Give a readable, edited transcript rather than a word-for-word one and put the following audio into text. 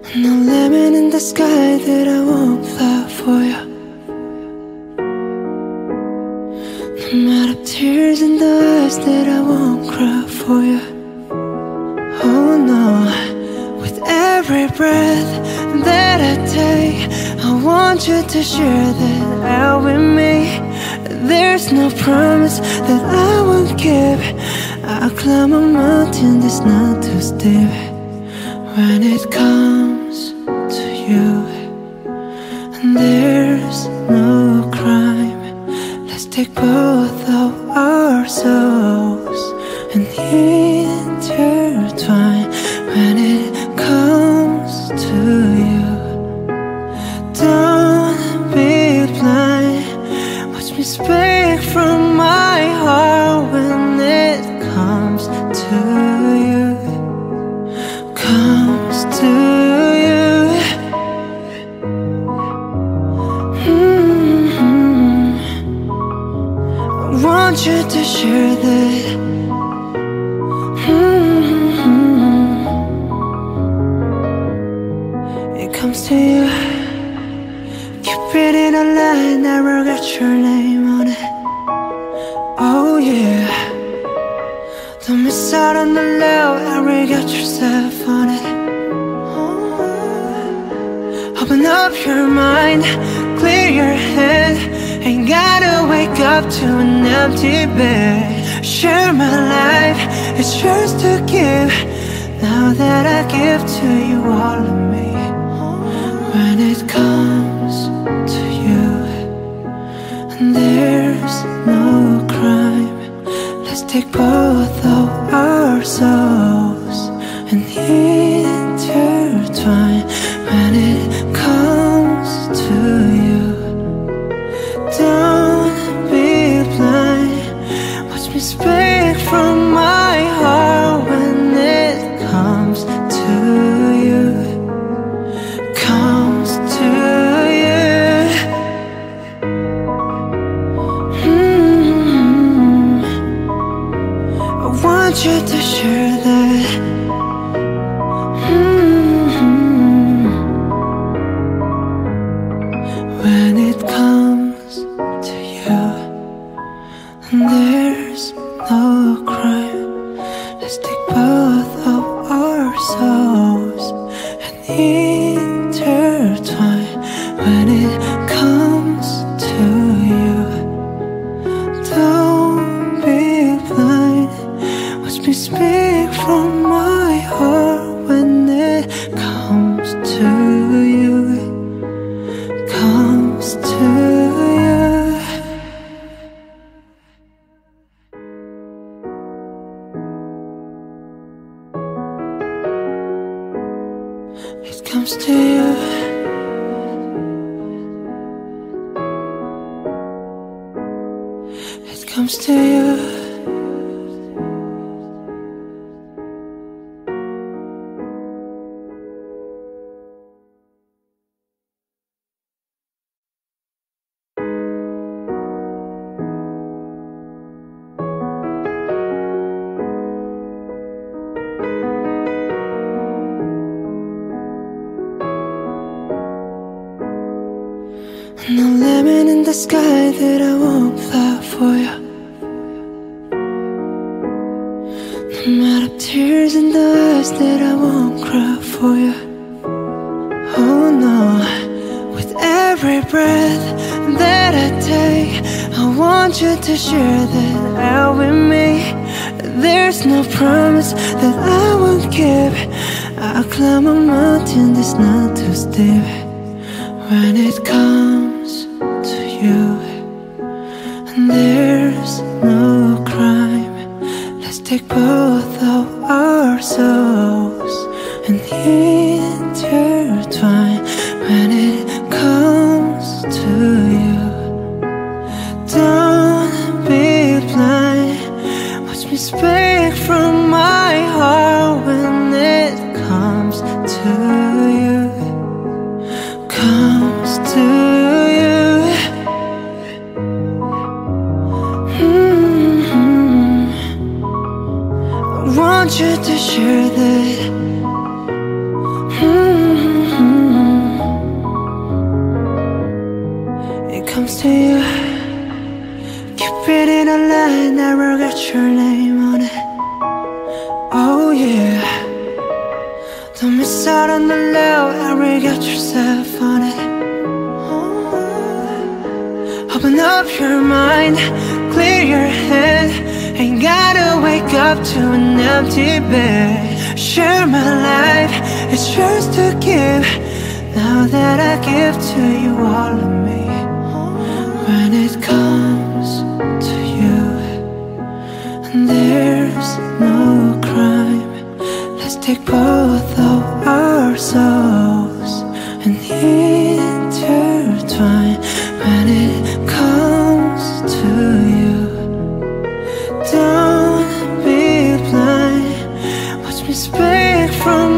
No lemon in the sky that I won't fly for you. No matter tears in the eyes that I won't cry for you. Oh no, with every breath that I take, I want you to share that out with me. There's no promise that I won't keep. I'll climb a mountain that's not too steep. When it comes to you, and there's no crime, let's take both of our souls and intertwine. When it comes to you, don't be blind. Watch me speak from my heart. When it comes to you, comes to you. I want you to share that. It comes to you. Keep it in a line, never got your name on it. Oh yeah. Don't miss out on the love, ever got yourself on it. Open up your mind, clear your head. Ain't gotta wake up to an empty bed. Share my life, it's yours to give. Now that I give to you all of me. When it comes to you, and there's no crime, let's take both of our souls and intertwine. When it comes to you, don't be blind. Watch me speak from my heart. When it comes to you, comes to you. I want you to share that. When it comes to you, and there's no crime, let's take both of our souls and intertwine. When it comes to you, don't be blind. Watch me speak from my heart. When it comes to you, comes to you. It comes to you. It comes to you. No lemon in the sky that I won't fly for you. No matter tears in the eyes that I won't cry for you. Oh no, with every breath that I take, I want you to share that out with me. There's no promise that I won't keep. I'll climb a mountain that's not too steep. When it comes to you, and there's no crime, let's take both of our souls and intertwine. When it comes to you, don't be blind. Watch me speak from my heart. When it comes to you, comes to you. I want you to share that. to you. Keep it in a line, never got your name on it. Oh yeah. Don't miss out on the love, ever got yourself on it. Open up your mind, clear your head. Ain't gotta wake up to an empty bed. Share my life, it's yours to give. Now that I give to you all of me. When it comes to you, and there's no crime, let's take both of our souls and intertwine. When it comes to you, don't be blind. Watch me speak from